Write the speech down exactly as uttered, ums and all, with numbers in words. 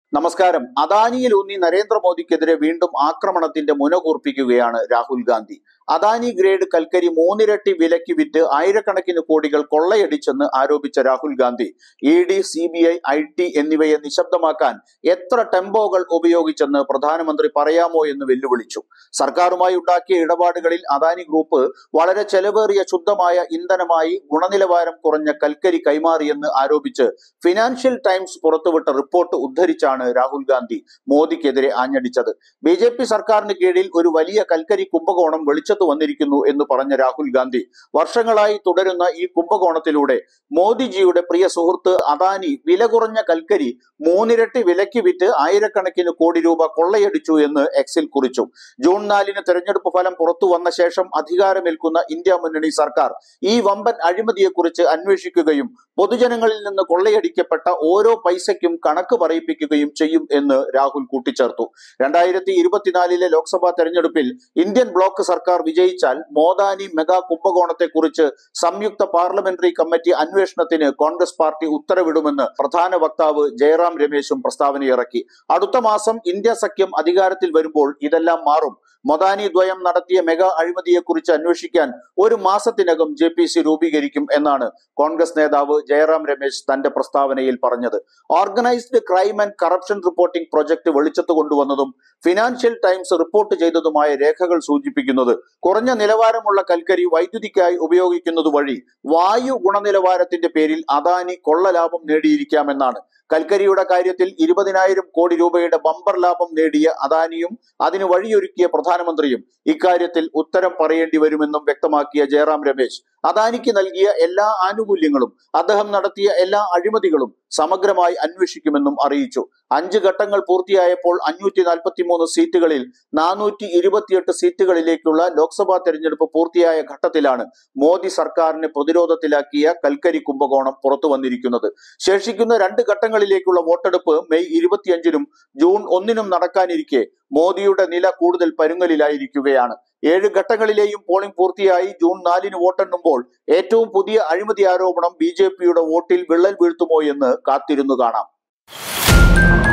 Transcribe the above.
നമസ്കാരം. അദാനിയിലൂന്നി നരേന്ദ്രമോദിക്കെതിരെ വീണ്ടും ആക്രമണത്തിന്റെ മുനകൂർപ്പിക്കുകയാണ് രാഹുൽ ഗാന്ധി. അദാനി ഗ്രേഡ് കൽക്കരി മൂന്നിരട്ടി വിലയ്ക്ക് വിറ്റ് ആയിരക്കണക്കിന് കോടികൾ കൊള്ളയടിച്ചെന്ന് ആരോപിച്ച Rahul Gandhi E D, C B I, I T എന്നിവയെ നിശബ്ദമാക്കാൻ എത്ര ടെമ്പോകൾ ഉപയോഗിച്ചെന്ന് പ്രധാനമന്ത്രി പറയാമോ എന്ന് വെല്ലുവിളിച്ചു. സർക്കാരുമായി ഉണ്ടാക്കിയ ഇടപാടുകളിൽ അദാനി ഗ്രൂപ്പ് വളരെ ചെലവേറിയ ശുദ്ധമായ ഇന്ധനമായി ഗുണനിലവാരം കുറഞ്ഞ കൽക്കരി കൈമാറിയെന്ന് ആരോപിച്ച് ഫിനാൻഷ്യൽ ടൈംസ് പുറത്തുവിട്ട റിപ്പോർട്ട് ഉദ്ധരിച്ചാണ് രാഹുൽ ഗാന്ധി മോദിക്കെതിരെ ആഞ്ഞടിച്ചത്. ബി ജെ പി സർക്കാരിന് കീഴിൽ ഒരു വലിയ കൽക്കരി കുംഭകോണം വെളിച്ചത്തു വന്നിരിക്കുന്നു എന്ന് പറഞ്ഞ രാഹുൽ ഗാന്ധി വർഷങ്ങളായി തുടരുന്ന ഈ കുംഭകോണത്തിലൂടെ മോദിജിയുടെ പ്രിയ സുഹൃത്ത് അദാനി വില കുറഞ്ഞ കൽക്കരി മൂന്നിരട്ടി വിലയ്ക്ക് വിറ്റ് ആയിരക്കണക്കിന് കോടി രൂപ കൊള്ളയടിച്ചു എന്ന് എക്സിൽ കുറിച്ചു. ജൂൺ നാലിന് തെരഞ്ഞെടുപ്പ് ഫലം പുറത്തു വന്ന ശേഷം അധികാരമേൽക്കുന്ന ഇന്ത്യ മുന്നണി സർക്കാർ ഈ വമ്പൻ അഴിമതിയെക്കുറിച്ച് അന്വേഷിക്കുകയും പൊതുജനങ്ങളിൽ നിന്ന് കൊള്ളയടിക്കപ്പെട്ട ഓരോ പൈസയ്ക്കും കണക്ക് പറയിപ്പിക്കുകയും ചെയ്യും എന്ന് രാഹുൽ കൂട്ടിച്ചേർത്തു. രണ്ടായിരത്തി ഇരുപത്തിനാലിലെ ലോക്സഭാ തെരഞ്ഞെടുപ്പിൽ ഇന്ത്യൻ ബ്ലോക്ക് സർക്കാർ വിജയിച്ചാൽ മോദാനി മെഗാ കുംഭകോണത്തെ കുറിച്ച് സംയുക്ത പാർലമെന്ററി കമ്മിറ്റി അന്വേഷണത്തിന് കോൺഗ്രസ് പാർട്ടി ഉത്തരവിടുമെന്ന് പ്രധാന വക്താവ് ജയറാം രമേശും പ്രസ്താവനയിറക്കി. അടുത്ത മാസം ഇന്ത്യ സഖ്യം അധികാരത്തിൽ വരുമ്പോൾ ഇതെല്ലാം മാറും. മൊദാനി ദ്വയം നടത്തിയ മെഗാ അഴിമതിയെക്കുറിച്ച് അന്വേഷിക്കാൻ ഒരു മാസത്തിനകം ജെ പി സി രൂപീകരിക്കും എന്നാണ് കോൺഗ്രസ് നേതാവ് ജയറാം രമേശ് തന്റെ പ്രസ്താവനയിൽ പറഞ്ഞത്. Organized Crime and Corruption Reporting Project വെളിച്ചത്ത് കൊണ്ടുവന്നതും ഫിനാൻഷ്യൽ ടൈംസ് റിപ്പോർട്ട് ചെയ്തതുമായ രേഖകൾ സൂചിപ്പിക്കുന്നത് കുറഞ്ഞ നിലവാരമുള്ള കൽക്കരി വൈദ്യുതിക്കായി ഉപയോഗിക്കുന്നത് വഴി വായു ഗുണനിലവാരത്തിന്റെ പേരിൽ അദാനി കൊള്ള ലാഭം നേടിയിരിക്കാമെന്നാണ്. കൽക്കരിയുടെ കാര്യത്തിൽ ഇരുപതിനായിരം കോടി രൂപയുടെ ബമ്പർ ലാഭം നേടിയ അദാനിയും അതിന് വഴിയൊരുക്കിയ പ്രധാനമന്ത്രിയും ഇക്കാര്യത്തിൽ ഉത്തരം പറയേണ്ടി വരുമെന്നും വ്യക്തമാക്കിയ ജയറാം രമേശ് അദാനിക്ക് നൽകിയ എല്ലാ ആനുകൂല്യങ്ങളും അദ്ദേഹം നടത്തിയ എല്ലാ അഴിമതികളും സമഗ്രമായി അന്വേഷിക്കുമെന്നും അറിയിച്ചു. അഞ്ച് ഘട്ടങ്ങൾ പൂർത്തിയായപ്പോൾ അഞ്ഞൂറ്റി നാൽപ്പത്തി മൂന്ന് സീറ്റുകളിൽ നാനൂറ്റി ഇരുപത്തിയെട്ട് സീറ്റുകളിലേക്കുള്ള ലോക്സഭാ തെരഞ്ഞെടുപ്പ് പൂർത്തിയായ ഘട്ടത്തിലാണ് മോദി സർക്കാരിനെ പ്രതിരോധത്തിലാക്കിയ കൽക്കരി കുംഭകോണം പുറത്തു വന്നിരിക്കുന്നത്. ശേഷിക്കുന്ന രണ്ട് ഘട്ടങ്ങളിലേക്കുള്ള വോട്ടെടുപ്പ് മെയ് ഇരുപത്തിയഞ്ചിനും ജൂൺ ഒന്നിനും നടക്കാനിരിക്കെ മോദിയുടെ നില കൂടുതൽ പരുങ്ങലിലായിരിക്കുകയാണ്. ഏഴ് ഘട്ടങ്ങളിലെയും പോളിംഗ് പൂർത്തിയായി ജൂൺ നാലിന് വോട്ടെണ്ണുമ്പോൾ ഏറ്റവും പുതിയ അഴിമതി ആരോപണം ബി ജെ പിയുടെ വോട്ടിൽ വിള്ളൽ വീഴ്ത്തുമോ എന്ന് കാത്തിരുന്നു കാണാം.